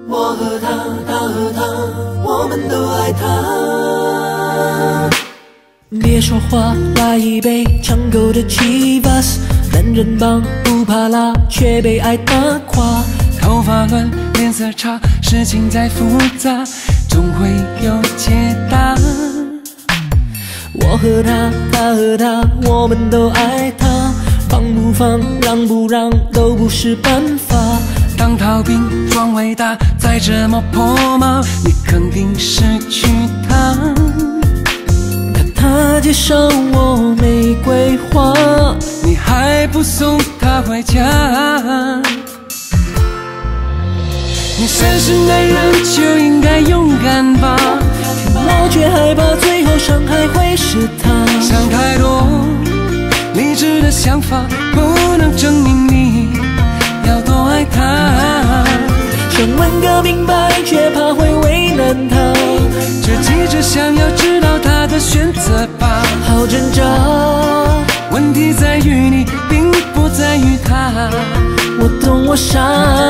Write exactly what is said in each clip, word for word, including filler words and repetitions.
我和他，他和他，我们都爱他。别说话，来一杯抢购的Chivas，男人帮不怕辣，却被爱打垮。 头发乱，脸色差，事情再复杂，终会有解答。 我和他，他和他，我们都爱他，放不放，让不让，都不是办法。 当逃兵装伟大，再这么破吗？你肯定失去他。 可他介绍我玫瑰花， 你还不送她回家。你算是男人就应该勇敢吧， 我却害怕最后伤害会是他。 想太多，理智的想法不能证明你要多爱他。 想问个明白，却怕会为难他， 只急着想要知道他的选择吧。 好挣扎， 问题在于你，并不在于他。 我懂我傻，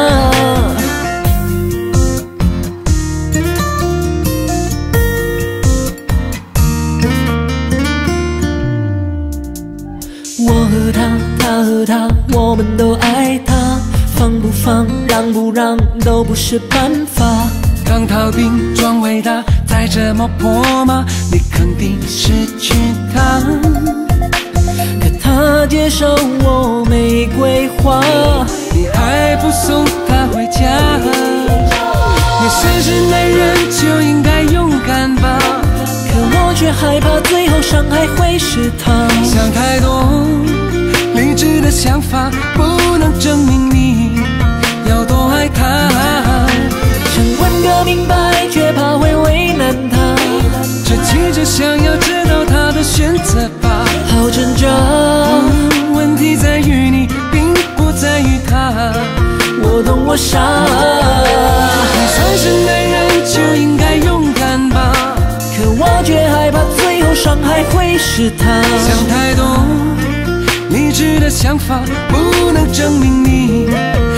我和他，他和他，我们都爱他，放不放，让不让，都不是办法。 当逃兵装伟大，再这么破吗？你肯定失去他。 可他介绍我玫瑰花， 你还不送她回家。你算是男人就应该勇敢吧， 可我却害怕最后伤害会是他。 想太多，理智的想法不能证明你要多爱他。 想问个明白，却怕会为难他， 只急着想要知道他的选择吧。 好挣扎， 嗯，问题在于你，并不在于他。 我懂我傻， 你算是男人就应该勇敢吧， 可我却害怕最后伤害会是他。 想太多，理智的想法不能证明你